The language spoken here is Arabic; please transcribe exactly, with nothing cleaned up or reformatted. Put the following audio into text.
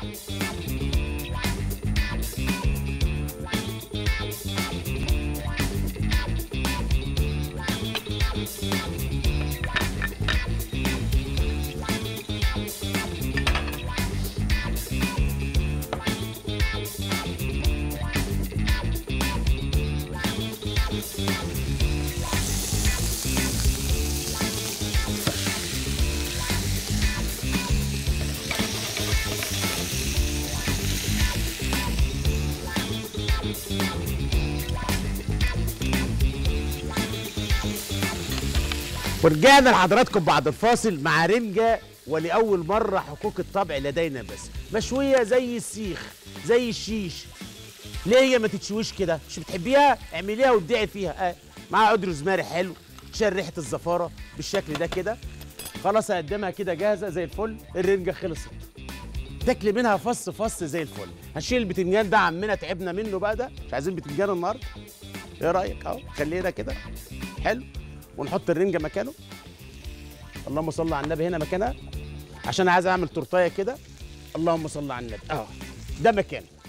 ورجعنا لحضراتكم بعد الفاصل مع رنجة، ولأول مرة حقوق الطبع لدينا، بس مشوية زي السيخ زي الشيش. ليه هي ما تتشويش كده؟ مش بتحبيها؟ اعمليها وابدعي فيها. اه معاها عود روزماري حلو تشيل ريحة الزفارة بالشكل ده كده. خلاص هقدمها كده جاهزة زي الفل. الرنجة خلصت، تاكلي منها فص فص زي الفل. هنشيل البتنجان ده، عمنا تعبنا منه بقى، ده مش عايزين بتنجان النهارده. ايه رأيك؟ اهو خلينا كده حلو، ونحط الرنجة مكانه. اللهم صل على النبي. هنا مكانها عشان عايز اعمل تورتايه كده. اللهم صل على النبي. اه ده مكانه.